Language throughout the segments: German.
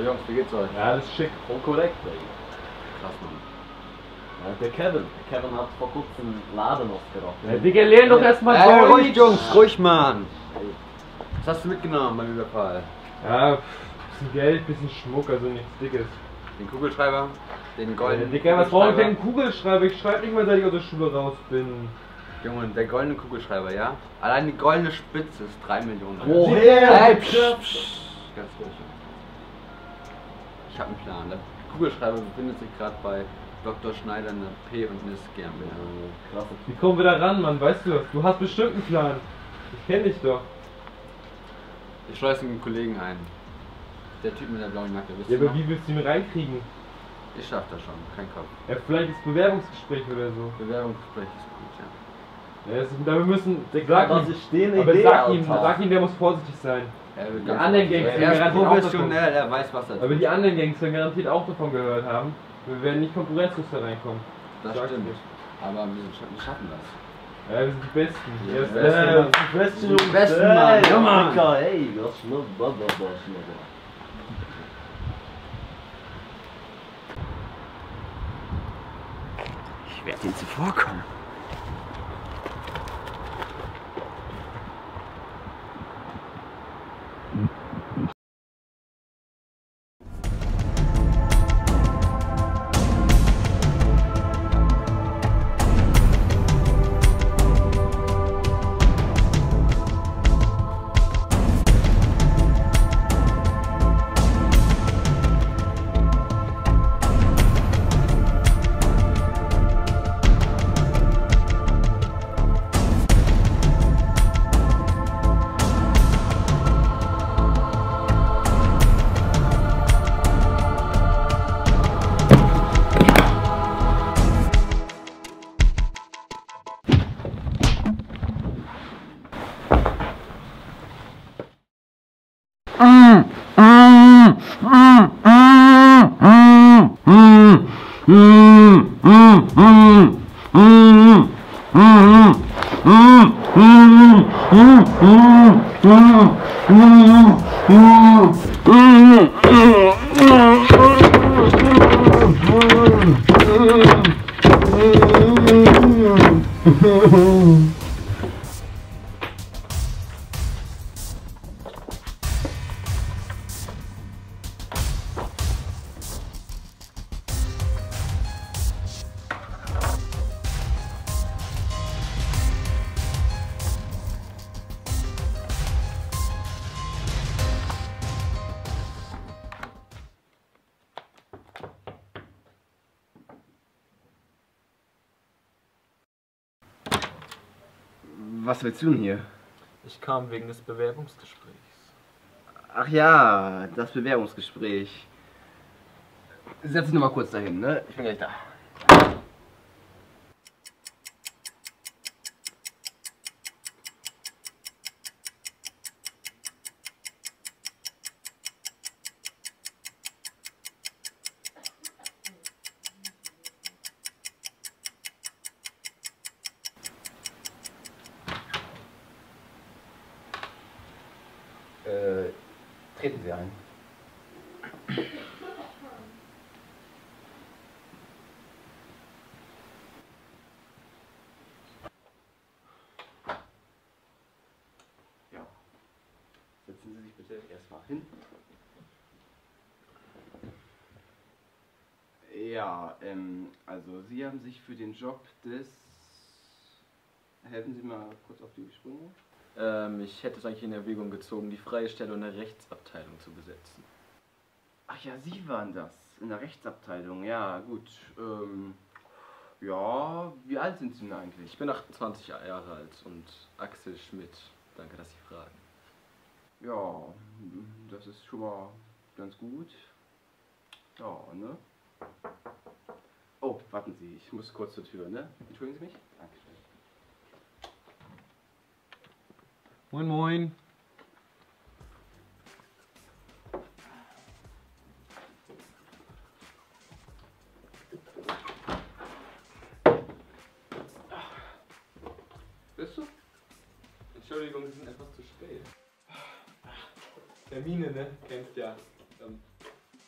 Jungs, wie geht's euch? Ja, das ist schick. Voll korrekt, ey. Krass, Mann. Ja, der Kevin hat vor kurzem einen Laden aufgeracht. Ja, Digga, lern doch erstmal Deutsch. Ruhig, Jungs, ruhig, Mann. Was hast du mitgenommen beim Überfall? Ja, bisschen Geld, bisschen Schmuck, also nichts Dickes. Den Kugelschreiber, den goldenen Digga, was brauche ich denn einen Kugelschreiber? Ich schreibe nicht mal, seit ich aus der Schule raus bin. Junge, der goldene Kugelschreiber, ja? Allein die goldene Spitze ist 3 Millionen. Woher? Hey, psch. Ganz ruhig. Ich habe einen Plan. Der Kugelschreiber befindet sich gerade bei Dr. Schneider in der P und Nis GmbH. Krass. Wie kommen wir da ran, Mann? Weißt du das? Du hast bestimmt einen Plan. Ich kenn dich doch. Ich schleuse einen Kollegen ein. Der Typ mit der blauen Jacke, wisst Ja, ihr aber noch? wie willst du ihn reinkriegen? Ich schaff das schon, kein Kopf. Ja, vielleicht ist Bewerbungsgespräch oder so. Bewerbungsgespräch ist gut, ja. Ja, wir müssen. Das ist stehende aber Idee, sag ihm, der muss vorsichtig sein. Die anderen Gangs er ist garantiert auch professionell, er weiß, was er tut. Aber die anderen Gangs werden garantiert auch davon gehört haben. Wir werden nicht konkurrenzlos da reinkommen. Das Sag stimmt. ich. Aber wir schaffen das. Ja, wir sind die Besten. Ja, Die Besten, Die Besten, Mann. Ja, Mann. Ey, das ist nur schnell. Ich werde ihm zuvorkommen. Was willst du denn hier? Ich kam wegen des Bewerbungsgesprächs. Ach ja, das Bewerbungsgespräch. Setz dich nur mal kurz dahin, ne? Ich bin gleich da. Treten Sie ein. Ja. Setzen Sie sich bitte erstmal hin. Ja, also Sie haben sich für den Job des... Helfen Sie mal kurz auf die Sprünge. Ich hätte es eigentlich in Erwägung gezogen, die freie Stelle in der Rechtsabteilung zu besetzen. Ach ja, Sie waren das. In der Rechtsabteilung. Ja, gut. Ja, wie alt sind Sie denn eigentlich? Ich bin 28 Jahre alt und Axel Schmidt. Danke, dass Sie fragen. Ja, das ist schon mal ganz gut. Ja, ne? Oh, warten Sie, ich muss kurz zur Tür, ne? Entschuldigen Sie mich? Dankeschön. Moin moin. Bist du? Entschuldigung, Sie sind etwas zu spät. Termine, ne? Kennst ja.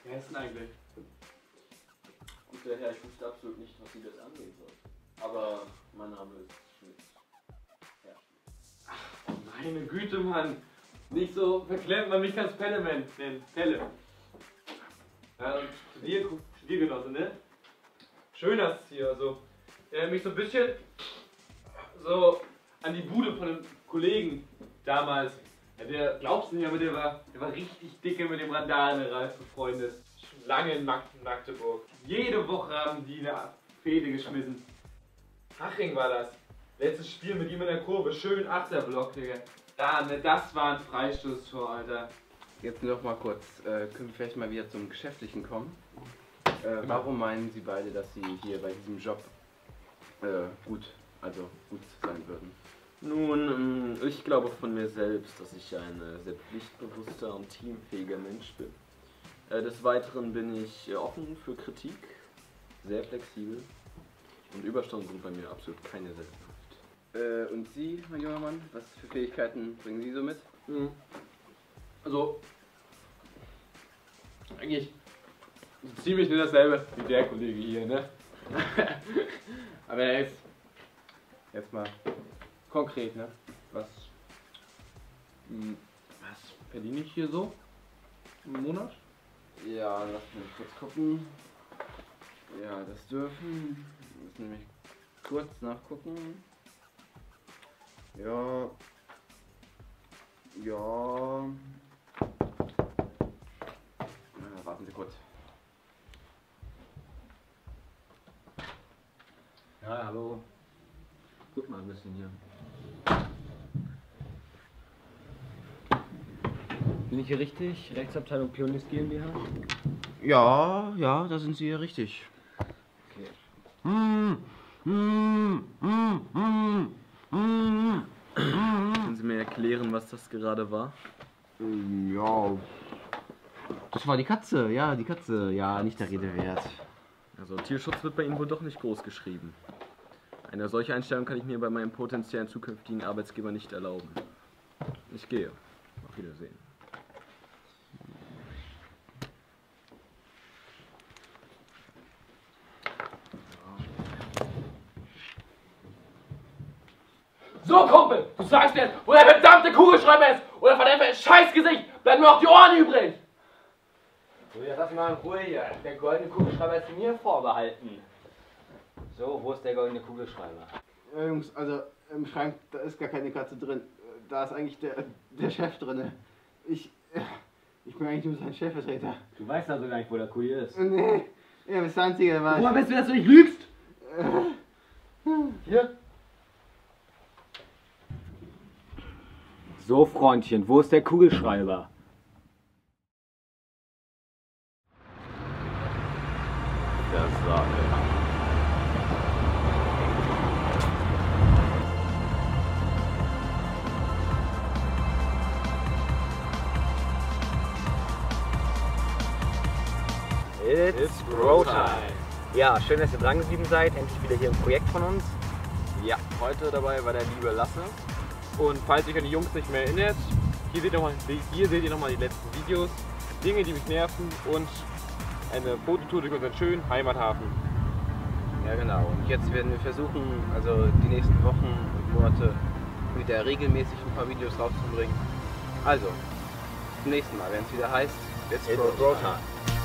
Wer ist denn eigentlich? Und der Herr, ich wusste absolut nicht, was Sie das angehen soll. Aber mein Name ist Schmidt. Herr Schmidt. Oh, meine Güte, Mann. Nicht so verklemmt, man mich ganz Pelleman nennen. Pelle. Ja, und Studiergenosse, ne? Schön das hier, also. Erinnert mich so ein bisschen so an die Bude von einem Kollegen damals. Ja, der, glaubst du nicht, aber der war richtig dicke mit dem Randale-Ralf befreundet. Schon lange in Magdeburg. Jede Woche haben die eine Fehde geschmissen. Haching war das. Letztes Spiel mit ihm in der Kurve. Schön Achterblock, Digga. Da, ne, das war ein Freistoßtor, Alter. Jetzt noch mal kurz, können wir vielleicht mal wieder zum Geschäftlichen kommen? Warum meinen Sie beide, dass Sie hier bei diesem Job gut sein würden? Nun, ich glaube von mir selbst, dass ich ein sehr pflichtbewusster und teamfähiger Mensch bin. Des Weiteren bin ich offen für Kritik, sehr flexibel und Überstunden sind bei mir absolut keine Seltenheit. Und Sie, mein junger Mann, was für Fähigkeiten bringen Sie so mit? Also, eigentlich ziemlich nur dasselbe wie der Kollege hier, ne? Aber er ist jetzt mal konkret, ne? Was verdiene ich hier so im Monat? Ja, lass mich kurz gucken. Ja, das dürfen. Wir müssen nämlich kurz nachgucken. Ja. Warten Sie kurz. Ja, hallo. Guck mal ein bisschen hier. Bin ich hier richtig? Rechtsabteilung Pionist GmbH? Ja, da sind Sie hier richtig. Okay. Können Sie mir erklären, was das gerade war? Ja. Das war die Katze, ja, nicht der Rede wert. Also Tierschutz wird bei Ihnen wohl doch nicht groß geschrieben. Eine solche Einstellung kann ich mir bei meinem potenziellen zukünftigen Arbeitsgeber nicht erlauben. Ich gehe. Auf Wiedersehen. So, Kumpel, du sagst mir jetzt, wo der verdammte Kugelschreiber ist oder von deinem Scheißgesicht bleiben nur noch die Ohren übrig. So, jetzt lass mal in Ruhe hier. Der goldene Kugelschreiber ist mir vorbehalten. So, wo ist der goldene Kugelschreiber? Jungs, also im Schrank, da ist gar keine Katze drin. Da ist eigentlich der Chef drin. Ich bin eigentlich nur sein Chefvertreter. Du weißt also gar nicht, wo der Kuli ist. Nee, ja, bis 20er war Woher weißt du, dass du nicht lügst? Hier? So, Freundchen, wo ist der Kugelschreiber? Das war It's Bro-Time. Ja, schön, dass ihr dran geblieben seid. Endlich wieder hier ein Projekt von uns. Ja, heute dabei war der liebe Lasse. Und falls ihr euch an die Jungs nicht mehr erinnert, hier seht ihr nochmal die letzten Videos, Dinge, die mich nerven und eine Fototour durch unseren schönen Heimathafen. Ja, genau. Und jetzt werden wir versuchen, also die nächsten Wochen und Monate wieder regelmäßig ein paar Videos rauszubringen. Also, bis zum nächsten Mal, wenn es wieder heißt, It's Bro-Time.